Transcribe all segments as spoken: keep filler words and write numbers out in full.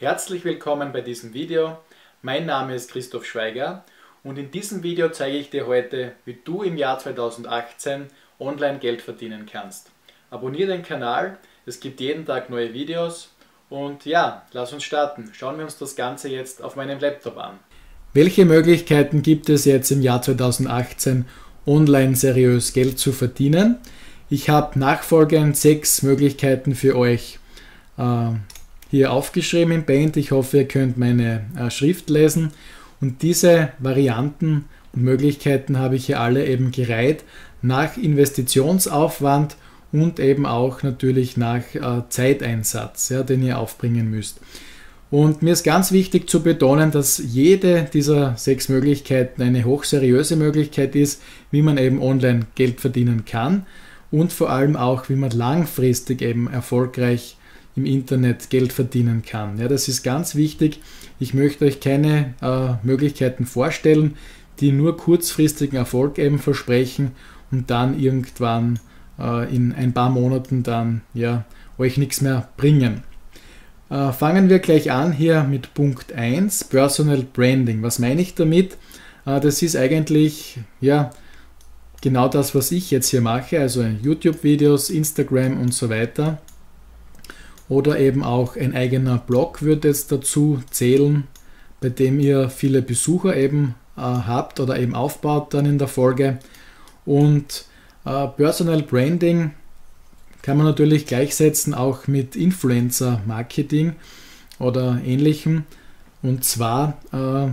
Herzlich willkommen bei diesem Video. Mein Name ist Christoph Schweiger und in diesem Video zeige ich dir heute, wie du im Jahr zweitausendachtzehn online Geld verdienen kannst. Abonniere den Kanal, es gibt jeden Tag neue Videos und ja, lass uns starten. Schauen wir uns das Ganze jetzt auf meinem Laptop an. Welche Möglichkeiten gibt es jetzt im Jahr zweitausendachtzehn online seriös Geld zu verdienen? Ich habe nachfolgend sechs Möglichkeiten für euch äh, hier aufgeschrieben im Paint. Ich hoffe, ihr könnt meine äh, Schrift lesen. Und diese Varianten und Möglichkeiten habe ich hier alle eben gereiht nach Investitionsaufwand und eben auch natürlich nach äh, Zeiteinsatz, ja, den ihr aufbringen müsst. Und mir ist ganz wichtig zu betonen, dass jede dieser sechs Möglichkeiten eine hochseriöse Möglichkeit ist, wie man eben online Geld verdienen kann und vor allem auch, wie man langfristig eben erfolgreich im Internet Geld verdienen kann. Ja, das ist ganz wichtig. Ich möchte euch keine äh, Möglichkeiten vorstellen, die nur kurzfristigen Erfolg eben versprechen und dann irgendwann äh, in ein paar Monaten dann ja, euch nichts mehr bringen. Äh, fangen wir gleich an hier mit Punkt eins, Personal Branding. Was meine ich damit? Äh, das ist eigentlich ja, genau das, was ich jetzt hier mache, also YouTube-Videos, Instagram und so weiter. Oder eben auch ein eigener Blog würde jetzt dazu zählen, bei dem ihr viele Besucher eben äh, habt oder eben aufbaut dann in der Folge. Und äh, Personal Branding kann man natürlich gleichsetzen auch mit Influencer Marketing oder ähnlichem. Und zwar äh,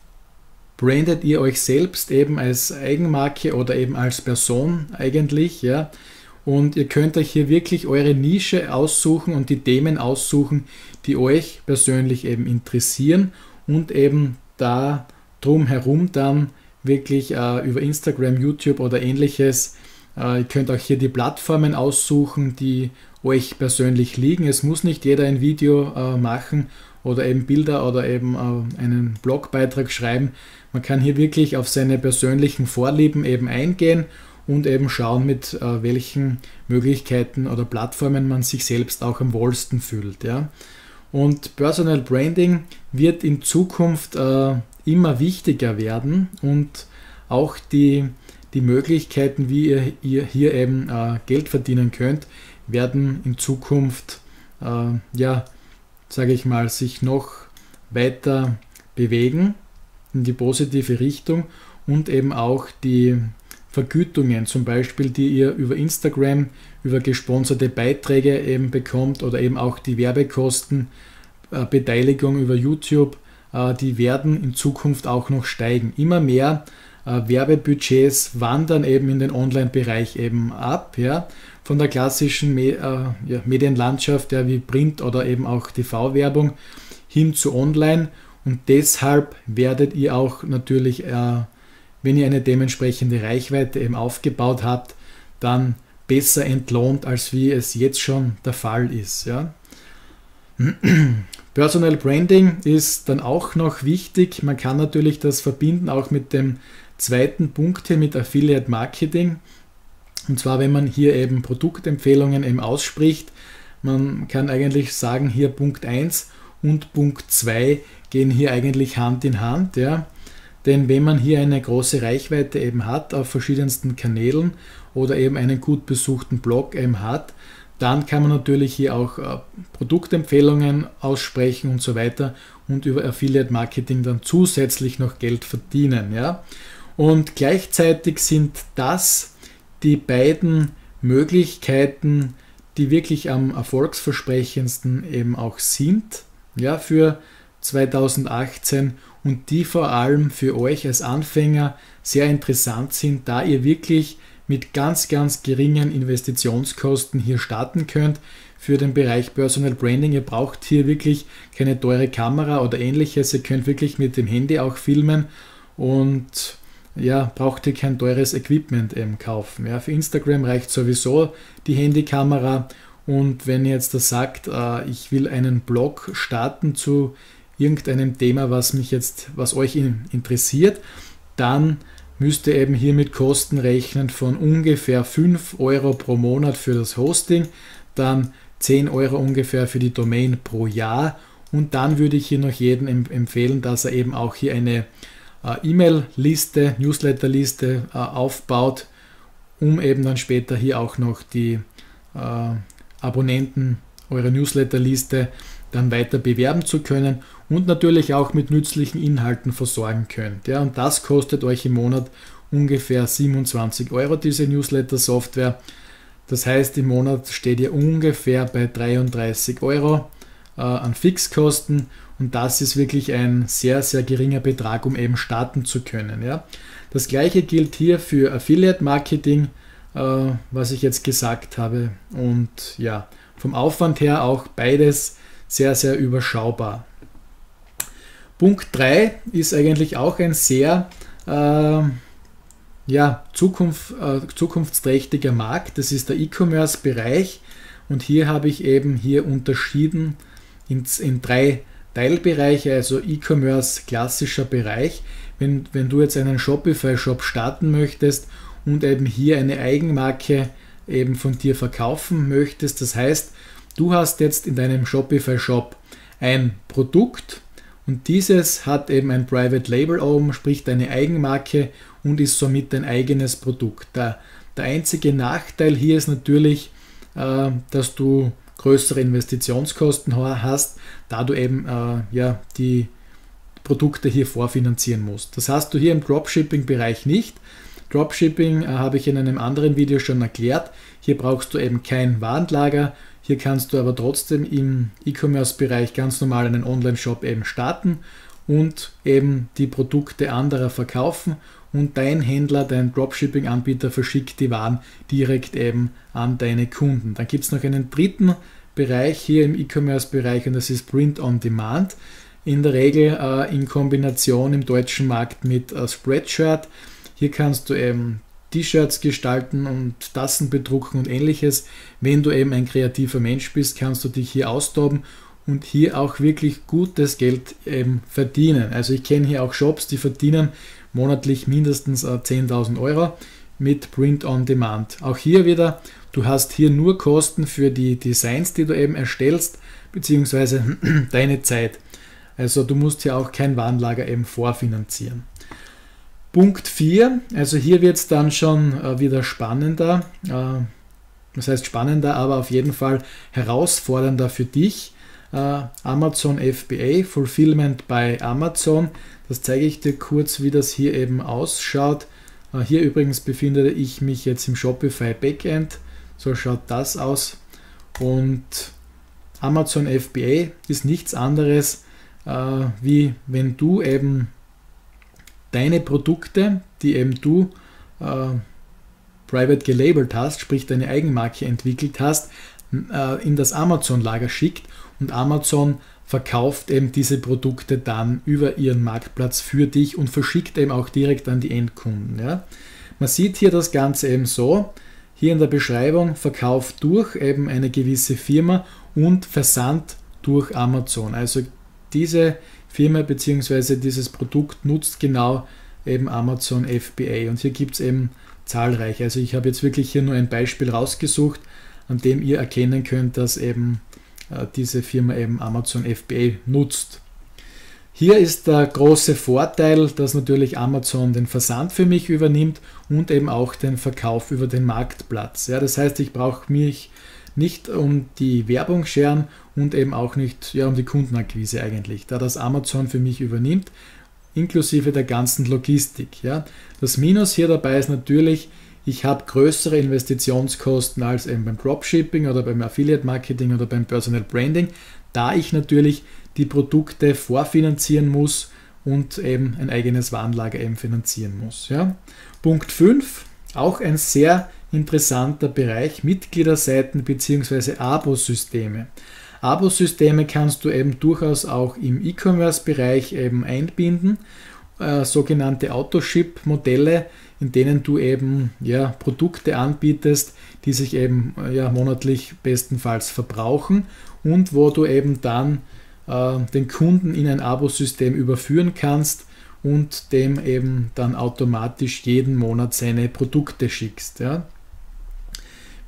brandet ihr euch selbst eben als Eigenmarke oder eben als Person eigentlich, ja. Und ihr könnt euch hier wirklich eure Nische aussuchen und die Themen aussuchen, die euch persönlich eben interessieren und eben da drumherum dann wirklich äh, über Instagram, YouTube oder ähnliches. Äh, ihr könnt auch hier die Plattformen aussuchen, die euch persönlich liegen. Es muss nicht jeder ein Video äh, machen oder eben Bilder oder eben äh, einen Blogbeitrag schreiben. Man kann hier wirklich auf seine persönlichen Vorlieben eben eingehen und eben schauen, mit äh, welchen Möglichkeiten oder Plattformen man sich selbst auch am wohlsten fühlt. Ja? Und Personal Branding wird in Zukunft äh, immer wichtiger werden und auch die, die Möglichkeiten, wie ihr, ihr hier eben äh, Geld verdienen könnt, werden in Zukunft, äh, ja, sage ich mal, sich noch weiter bewegen in die positive Richtung und eben auch die Vergütungen zum Beispiel, die ihr über Instagram, über gesponserte Beiträge eben bekommt oder eben auch die Werbekosten, äh, Beteiligung über YouTube, äh, die werden in Zukunft auch noch steigen. Immer mehr äh, Werbebudgets wandern eben in den Online-Bereich eben ab, ja, von der klassischen Me äh, ja, Medienlandschaft, ja, wie Print oder eben auch T V-Werbung hin zu Online und deshalb werdet ihr auch natürlich äh, wenn ihr eine dementsprechende Reichweite eben aufgebaut habt, dann besser entlohnt, als wie es jetzt schon der Fall ist. Ja. Personal Branding ist dann auch noch wichtig. Man kann natürlich das verbinden auch mit dem zweiten Punkt hier mit Affiliate Marketing. Und zwar, wenn man hier eben Produktempfehlungen eben ausspricht. Man kann eigentlich sagen, hier Punkt eins und Punkt zwei gehen hier eigentlich Hand in Hand. Ja. Denn wenn man hier eine große Reichweite eben hat auf verschiedensten Kanälen oder eben einen gut besuchten Blog eben hat, dann kann man natürlich hier auch äh, Produktempfehlungen aussprechen und so weiter und über Affiliate Marketing dann zusätzlich noch Geld verdienen. Ja? Und gleichzeitig sind das die beiden Möglichkeiten, die wirklich am erfolgsversprechendsten eben auch sind, ja, für zweitausendachtzehn und die vor allem für euch als Anfänger sehr interessant sind, da ihr wirklich mit ganz, ganz geringen Investitionskosten hier starten könnt für den Bereich Personal Branding. Ihr braucht hier wirklich keine teure Kamera oder ähnliches, ihr könnt wirklich mit dem Handy auch filmen und ja, braucht ihr kein teures Equipment eben kaufen. Ja, für Instagram reicht sowieso die Handykamera und wenn ihr jetzt da sagt, äh, ich will einen Blog starten zu irgendeinem Thema, was mich jetzt, was euch interessiert, dann müsst ihr eben hier mit Kosten rechnen von ungefähr fünf Euro pro Monat für das Hosting, dann zehn Euro ungefähr für die Domain pro Jahr Und dann würde ich hier noch jedem empfehlen, dass er eben auch hier eine äh, E-Mail-Liste, Newsletter-Liste äh, aufbaut, um eben dann später hier auch noch die äh, Abonnenten eurer Newsletter-Liste dann weiter bewerben zu können und natürlich auch mit nützlichen Inhalten versorgen könnt. Ja, und das kostet euch im Monat ungefähr siebenundzwanzig Euro, diese Newsletter-Software. Das heißt, im Monat steht ihr ungefähr bei dreiunddreißig Euro äh, an Fixkosten und das ist wirklich ein sehr, sehr geringer Betrag, um eben starten zu können. Ja. Das gleiche gilt hier für Affiliate-Marketing, äh, was ich jetzt gesagt habe, und ja, vom Aufwand her auch beides sehr, sehr überschaubar. Punkt drei ist eigentlich auch ein sehr äh, ja, Zukunft, äh, zukunftsträchtiger Markt. Das ist der E-Commerce-Bereich und hier habe ich eben hier unterschieden in, in drei Teilbereiche, also E-Commerce klassischer Bereich. Wenn, wenn du jetzt einen Shopify-Shop starten möchtest und eben hier eine Eigenmarke eben von dir verkaufen möchtest, das heißt, du hast jetzt in deinem Shopify-Shop ein Produkt und dieses hat eben ein Private Label oben, sprich deine Eigenmarke und ist somit dein eigenes Produkt. Der, der einzige Nachteil hier ist natürlich, äh, dass du größere Investitionskosten hast, da du eben äh, ja, die Produkte hier vorfinanzieren musst. Das hast du hier im Dropshipping-Bereich nicht. Dropshipping äh, habe ich in einem anderen Video schon erklärt. Hier brauchst du eben kein Warenlager. Hier kannst du aber trotzdem im E-Commerce-Bereich ganz normal einen Online-Shop eben starten und eben die Produkte anderer verkaufen und dein Händler, dein Dropshipping-Anbieter verschickt die Waren direkt eben an deine Kunden. Dann gibt es noch einen dritten Bereich hier im E-Commerce-Bereich und das ist Print on Demand. In der Regel äh, in Kombination im deutschen Markt mit äh, Spreadshirt. Hier kannst du eben T-Shirts gestalten und Tassen bedrucken und ähnliches. Wenn du eben ein kreativer Mensch bist, kannst du dich hier austoben und hier auch wirklich gutes Geld eben verdienen. Also ich kenne hier auch Shops, die verdienen monatlich mindestens äh, zehntausend Euro mit Print on Demand. Auch hier wieder, du hast hier nur Kosten für die Designs, die du eben erstellst, beziehungsweise deine Zeit. Also du musst hier auch kein Warenlager eben vorfinanzieren. Punkt vier, also hier wird es dann schon äh, wieder spannender, äh, das heißt spannender, aber auf jeden Fall herausfordernder für dich. Äh, Amazon F B A, Fulfillment by Amazon, das zeige ich dir kurz, wie das hier eben ausschaut. Äh, hier übrigens befinde ich mich jetzt im Shopify Backend, so schaut das aus. Und Amazon F B A ist nichts anderes, äh, wie wenn du eben deine Produkte, die eben du äh, private gelabelt hast, sprich deine Eigenmarke entwickelt hast, äh, in das Amazon-Lager schickt und Amazon verkauft eben diese Produkte dann über ihren Marktplatz für dich und verschickt eben auch direkt an die Endkunden. Ja. Man sieht hier das Ganze eben so, hier in der Beschreibung Verkauf durch eben eine gewisse Firma und Versand durch Amazon. Also diese Firma bzw. dieses Produkt nutzt genau eben Amazon F B A und hier gibt es eben zahlreiche. Also ich habe jetzt wirklich hier nur ein Beispiel rausgesucht, an dem ihr erkennen könnt, dass eben äh, diese Firma eben Amazon F B A nutzt. Hier ist der große Vorteil, dass natürlich Amazon den Versand für mich übernimmt und eben auch den Verkauf über den Marktplatz. Ja, das heißt, ich brauche mich nicht um die Werbung scheren und eben auch nicht ja, um die Kundenakquise eigentlich, da das Amazon für mich übernimmt, inklusive der ganzen Logistik. Ja. Das Minus hier dabei ist natürlich, ich habe größere Investitionskosten als eben beim Dropshipping oder beim Affiliate Marketing oder beim Personal Branding, da ich natürlich die Produkte vorfinanzieren muss und eben ein eigenes Warenlager eben finanzieren muss. Ja. Punkt fünf, auch ein sehr interessanter Bereich, Mitgliederseiten bzw. Abo-Systeme. Abo-Systeme kannst du eben durchaus auch im E-Commerce-Bereich eben einbinden, äh, sogenannte Autoship-Modelle, in denen du eben ja, Produkte anbietest, die sich eben ja, monatlich bestenfalls verbrauchen und wo du eben dann äh, den Kunden in ein Abo-System überführen kannst und dem eben dann automatisch jeden Monat seine Produkte schickst. Ja.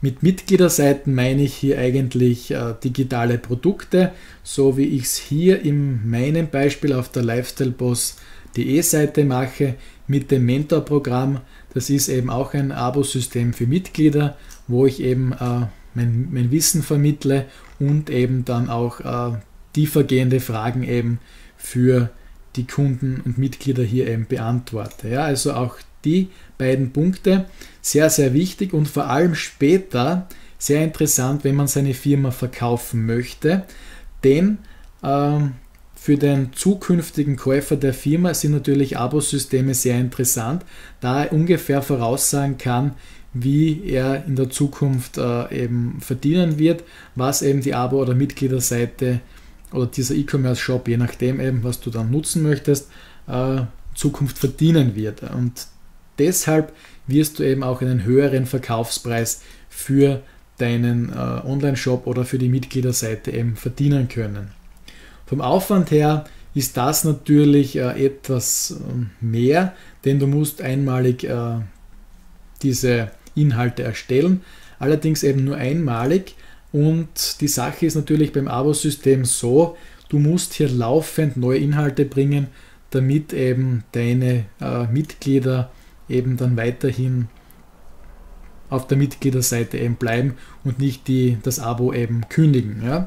Mit Mitgliederseiten meine ich hier eigentlich äh, digitale Produkte, so wie ich es hier in meinem Beispiel auf der lifestyleboss punkt de Seite mache mit dem Mentorprogramm. Das ist eben auch ein Abosystem für Mitglieder, wo ich eben äh, mein, mein Wissen vermittle und eben dann auch äh, tiefergehende Fragen eben für die Kunden und Mitglieder hier eben beantworte. Ja, also auch die beiden Punkte sehr, sehr wichtig und vor allem später sehr interessant, wenn man seine Firma verkaufen möchte, denn ähm, für den zukünftigen Käufer der Firma sind natürlich Abosysteme sehr interessant, da er ungefähr voraussagen kann, wie er in der Zukunft äh, eben verdienen wird, was eben die Abo- oder Mitgliederseite oder dieser E-Commerce-Shop, je nachdem eben, was du dann nutzen möchtest, äh, in Zukunft verdienen wird. Und deshalb wirst du eben auch einen höheren Verkaufspreis für deinen äh, Online-Shop oder für die Mitgliederseite eben verdienen können. Vom Aufwand her ist das natürlich äh, etwas äh, mehr, denn du musst einmalig äh, diese Inhalte erstellen, allerdings eben nur einmalig. Und die Sache ist natürlich beim Abosystem so, du musst hier laufend neue Inhalte bringen, damit eben deine äh, Mitglieder eben dann weiterhin auf der Mitgliederseite eben bleiben und nicht die, das Abo eben kündigen. Ja.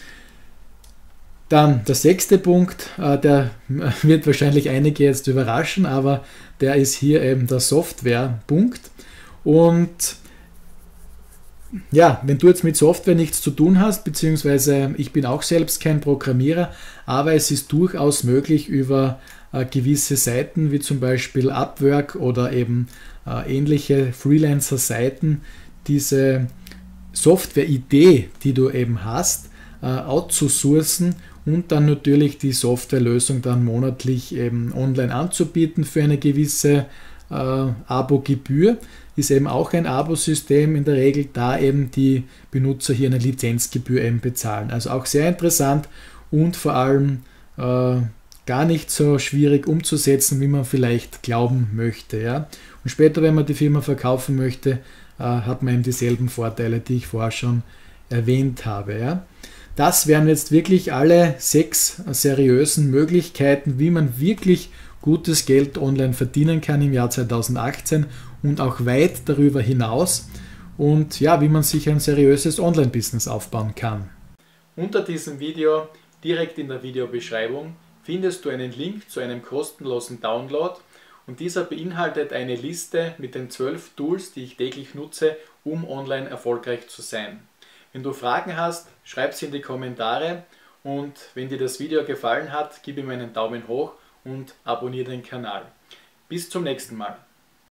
Dann der sechste Punkt, äh, der wird wahrscheinlich einige jetzt überraschen, aber der ist hier eben der Softwarepunkt. Und ja, wenn du jetzt mit Software nichts zu tun hast, beziehungsweise ich bin auch selbst kein Programmierer, aber es ist durchaus möglich über äh, gewisse Seiten wie zum Beispiel Upwork oder eben äh, ähnliche Freelancer-Seiten diese Software-Idee, die du eben hast, äh, outzusourcen und dann natürlich die Softwarelösung dann monatlich eben online anzubieten für eine gewisse äh, Abo-Gebühr. Ist eben auch ein Abo-System in der Regel, da eben die Benutzer hier eine Lizenzgebühr eben bezahlen. Also auch sehr interessant und vor allem äh, gar nicht so schwierig umzusetzen, wie man vielleicht glauben möchte. Ja? Und später, wenn man die Firma verkaufen möchte, äh, hat man eben dieselben Vorteile, die ich vorher schon erwähnt habe. Ja? Das wären jetzt wirklich alle sechs seriösen Möglichkeiten, wie man wirklich gutes Geld online verdienen kann im Jahr zweitausendachtzehn und auch weit darüber hinaus und ja, wie man sich ein seriöses Online-Business aufbauen kann. Unter diesem Video, direkt in der Videobeschreibung, findest du einen Link zu einem kostenlosen Download und dieser beinhaltet eine Liste mit den zwölf Tools, die ich täglich nutze, um online erfolgreich zu sein. Wenn du Fragen hast, schreib sie in die Kommentare und wenn dir das Video gefallen hat, gib ihm einen Daumen hoch und abonniere den Kanal. Bis zum nächsten Mal.